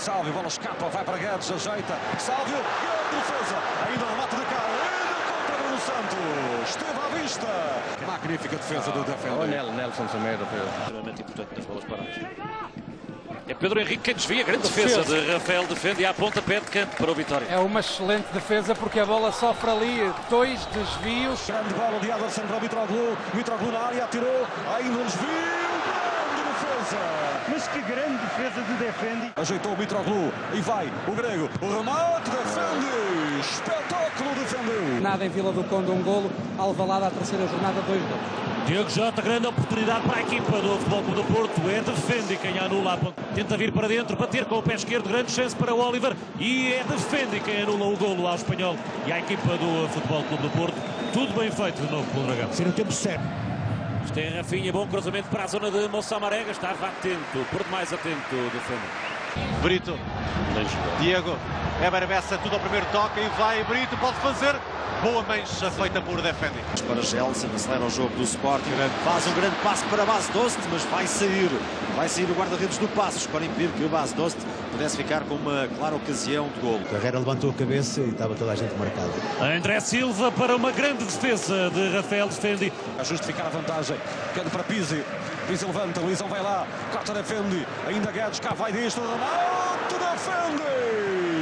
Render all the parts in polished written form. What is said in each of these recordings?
Sálvio, bola escapa, vai para Guedes, ajeita. Sálvio, grande defesa. Ainda no mate de cá. Ainda contra Bruno Santos. Esteve à vista. Magnífica defesa do defender. O Nelson também é extremamente importante nas bolas paradas. É Pedro Henrique quem desvia, grande defesa de Rafael, defende e à pontapé de canto para o Vitória. É uma excelente defesa porque a bola sofre ali 2 desvios. Grande bola de Aderson para Mitroglou. Mitroglou na área, atirou, ainda um desvio. Grande defesa. Mas que grande defesa de Defendi. Ajeitou o Mitroglou e vai o grego. O remate, defende. Espetáculo, defendeu. Nada em Vila do Conde, um golo. Alvalade à terceira jornada, 2 golos. Diogo Jota, grande oportunidade para a equipa do Futebol Clube do Porto. É Defendi quem anula. Tenta vir para dentro, bater com o pé esquerdo. Grande chance para o Oliver. E é Defendi quem anula o golo ao espanhol e à equipa do Futebol Clube do Porto. Tudo bem feito de novo pelo Dragão. Ser o tempo certo. Isto é Rafinha, bom cruzamento para a zona de Moçamarega. Estava atento, por demais atento, Defendi. Brito, Diego, é Barbessa, tudo ao primeiro toque e vai Brito, pode fazer. Boa mancha feita por Defendi. Para Gelson, acelera o jogo do Sporting, faz um grande passo para Bas Dost, mas vai sair o guarda-redes do Passos para impedir que o Bas Dost pudesse ficar com uma clara ocasião de golo. Carreira levantou a cabeça e estava toda a gente marcada. André Silva para uma grande defesa de Rafael Defendi. A justificar a vantagem, queda para Pizzi. Pizzi levanta, Luizão vai lá, corta, Defendi. Ainda Guedes, cá vai disto, remate, Defendi.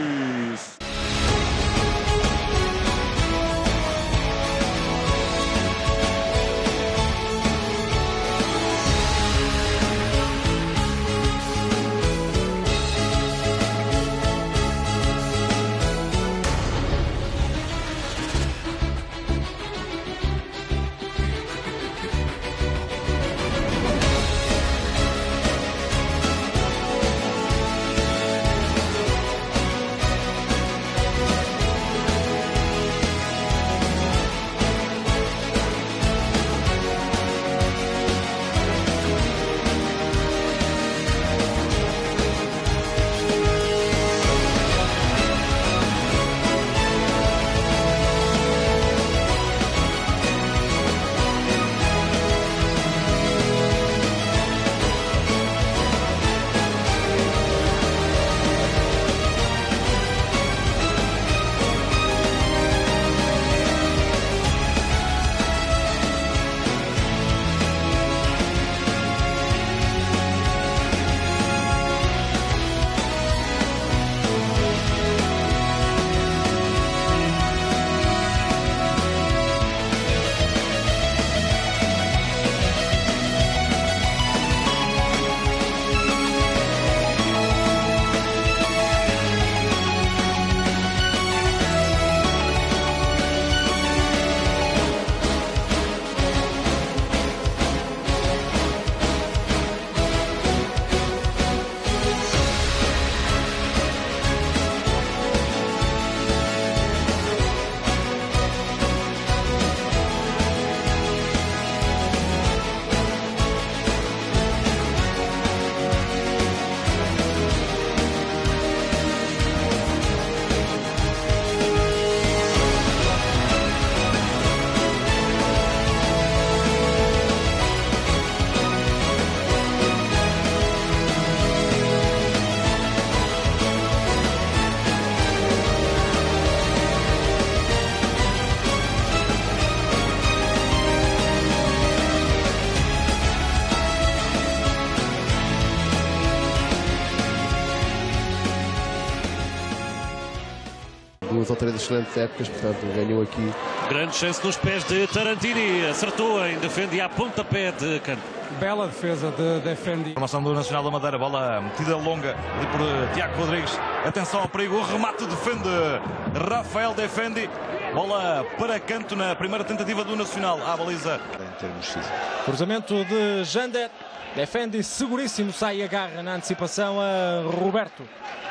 Duas ou três excelentes épocas, portanto ganhou aqui. Grande chance nos pés de Tarantini, acertou em Defendi à pontapé de canto. Bela defesa de Defendi. Formação do Nacional da Madeira, bola metida longa ali por Tiago Rodrigues. Atenção ao perigo, o remate defende Rafael Defendi. Bola para canto na primeira tentativa do Nacional à baliza. Em termos físicos. Cruzamento de Jander. Defendi seguríssimo, sai e agarra na antecipação a Roberto.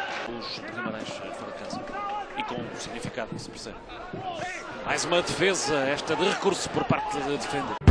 Os Guimarães fora de casa e com significado, isso percebe. Mais uma defesa, esta de recurso por parte de Defendi.